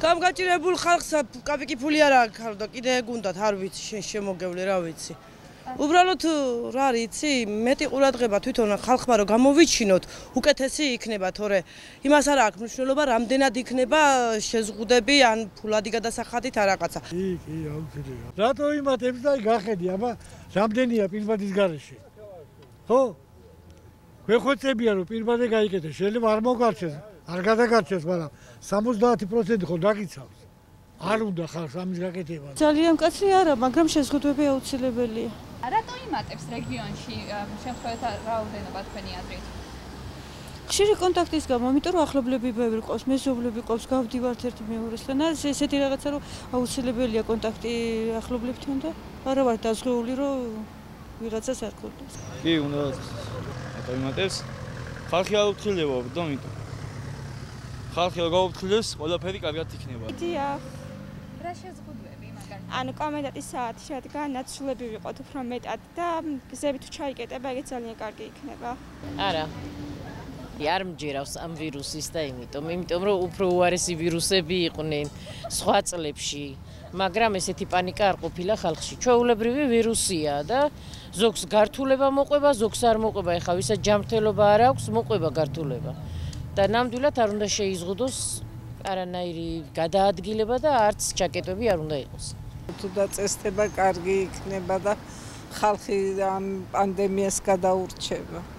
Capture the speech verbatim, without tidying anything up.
გამგაჭირებულ ხალხს კაპიკი ფული არ აქვს და კიდე გუნდათ არ ვიცი შენ შემოგევლე რა ვიცი. უბრალოდ რა არის იცი მეტი ყურადღება თვითონ ხალხმა რომ გამოვიჩინოთ უკეთესი იქნება თორე იმას არ აქვს მნიშვნელობა რამდენად იქნება შეზღუდები ან ფულადი გადასახადით არ რაღაცა. კი კი აუცილებლად. რატო იმატებს და გახედი აბა რამდენია პირბადის გარეშე. ხო? გვეხოცებია რომ პირბადე გაიკეთოს შეიძლება არ მოგარჩეს არ გადაგარჩეს მაგრამ სამოცდაათი პროცენტი ხო დაგიცავს. არ უნდა ხალხს ამის გაკეთება. ძალიან მკაცრი არა, მაგრამ შეზღუდვები აუცილებელია. რატო იმატებს რეგიონში შემთხვევათა რაოდენობა თქვენი აზრით? ხშირი კონტაქტის გამო, იმიტომ რომ ახლობლები ბევრი ყავს, მეზობლები ყავს, გავდივართ ერთი მეორესთან. არის ესეთი რაღაცა რომ აუცილებელია კონტაქტი ახლობლებთან და არა ვარ დაზღვეული რომ ვიღაცას არ გქონდეს. კი, უნდა რატო იმატებს? ხალხი არ უთხრილება, ამიტომ. ხალხი რა გაუფრთხილებს, ყველაფერი კარგად იქნება. დიახ. რა შეზღუდვები მაგალითად? ანუ კომენდანტის საათი რადგან ნაცვლები ვიყოთ უფრო მეტად და გზები თუ ჩაიკეტება, ეგეც ძალიან კარგი იქნება. არა. არ მჯერავს ამ ვირუსის და იმიტომ, იმიტომ რომ უფრო უარესი ვირუსები იყვნენ სხვა წლებში, მაგრამ ესეთი პანიკა არ ყოფილა ხალხში. ჩვეულებრივი ვირუსია და ზოგს გართულება მოყვება, ზოგს არ მოყვება. ეხლა ვისაც ჯანმრთელობა არ აქვს, მოყვება გართულება. და ნამდვილად არ უნდა შეიზღუდოს არანაირი გადაადგილება და არც ჩაკეტები არ უნდა იყოს. თუ დაწესდება კარგი იქნება და ხალხი ამ პანდემიას გადაურჩება.